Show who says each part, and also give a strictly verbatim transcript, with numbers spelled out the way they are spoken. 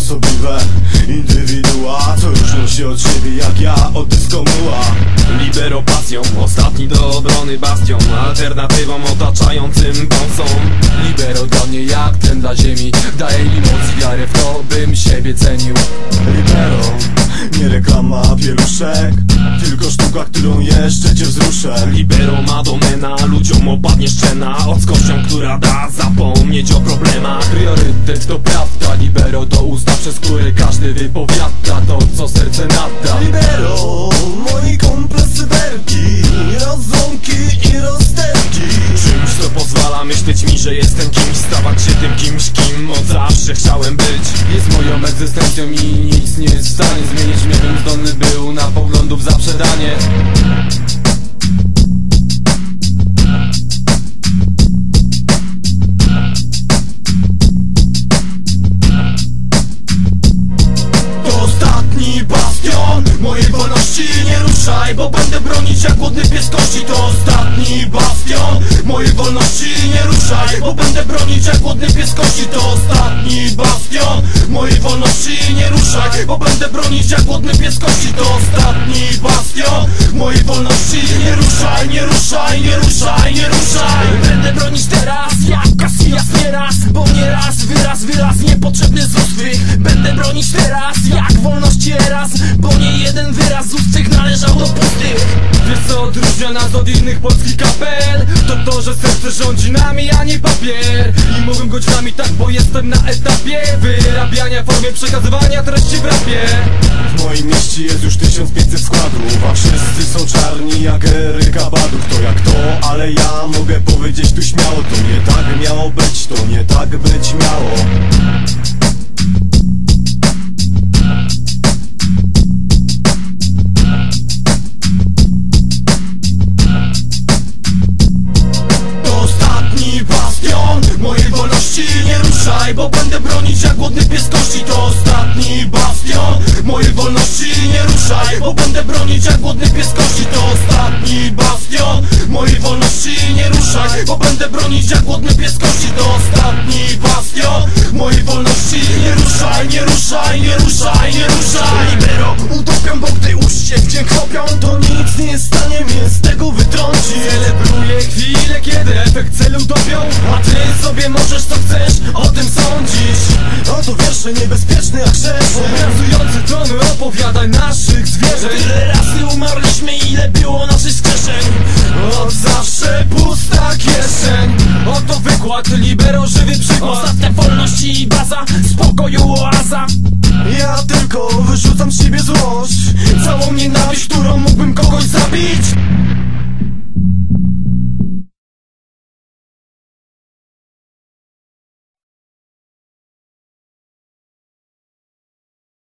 Speaker 1: osobliwe indywidua, co różnią się od siebie jak ja od dyskomuła.
Speaker 2: Libero pasją, ostatni do obrony bastion, alternatywą otaczającym bąsom.
Speaker 3: Libero dla mnie jak ten dla ziemi, daje mi moc i wiarę w to, bym siebie cenił.
Speaker 1: Libero, nie reklama pieluszek, tylko sztuka, którą jeszcze cię wzruszę.
Speaker 2: Libero ma domena, ludziom opadnie szczena, ockosią, która da zapomnieć o problemach.
Speaker 3: Priorytet to prawda, libero to usta, przez które każdy wypowiada to, co serce nada.
Speaker 1: Libero, moi kumple cyberki, rozłąki i rozterki.
Speaker 2: Czymś, co pozwala myśleć mi, że jestem kimś, stawać się tym kimś, kim od zawsze chciałem być.
Speaker 3: Jest moją egzystencją i nic nie jest w stanie zmienić mnie, bym zdolny był na poglądów zaprzedanie.
Speaker 1: To ostatni bastion mojej wolności, nie ruszaj, bo będę bronić jak głodny pies kości. To ostatni bastion mojej wolności, nie ruszaj, bo będę bronić jak głodny pies kości. To ostatni bastion mojej wolności, nie ruszaj, bo będę bronić jak głodny pies kości. To ostatni bastion mojej wolności, nie ruszaj, nie ruszaj, nie ruszaj, nie ruszaj.
Speaker 2: Będę bronić teraz jak Casillas nieraz, bo nieraz wyraz, wyraz niepotrzebny z ust twych. Będę bronić teraz jak wolności raz, bo nie jeden wyraz z ust tych należał do pustych.
Speaker 3: Wiesz co odróżnia nas od innych polskich kapel? To to, że serce rządzi nami, a nie papier. I mówię godzinami tak, bo jestem na etapie wyrabiania w formie przekazywania treści w rapie.
Speaker 1: W moim mieście jest już tysiąc pięćset składów, a wszyscy są czarni jak Eryka Badu. Kto jak to, ale ja mogę powiedzieć tu śmiało, to nie tak miało być, to nie tak być miało. To ostatni bastion mojej wolności, nie ruszaj, bo będę bronić jak głodny pies kości. To ostatni bastion mojej wolności, nie ruszaj, bo będę bronić jak głodny pies kości. To ostatni bastion mojej wolności, nie ruszaj, bo będę bronić jak głodny pies kości. To ostatni bastion mojej wolności, nie ruszaj, nie ruszaj, nie ruszaj, nie ruszaj. Libero utopią, bo gdy uszy się w dzień chłopią, to nic nie jest w stanie mnie z tego wytrącić.
Speaker 3: Celebruję chwilę, kiedy efekt celu dopiął,
Speaker 1: A ty sobie możesz co chcesz, o tym sądzisz. Oto wiersze niebezpieczne jak szersze,
Speaker 3: obrazujący tony opowiadań naszych zwierzeń.
Speaker 1: tyle razy umarliśmy, ile było naszych skrzeszeń. Od zawsze pusta kieszeń.
Speaker 3: Oto wykład, libero żywy przykład.
Speaker 2: Ostatnia wolności i baza, spokoju oaza.
Speaker 1: Ja tylko wyrzucam z siebie złość, całą nienawiść, którą mógłbym kogoś zabić.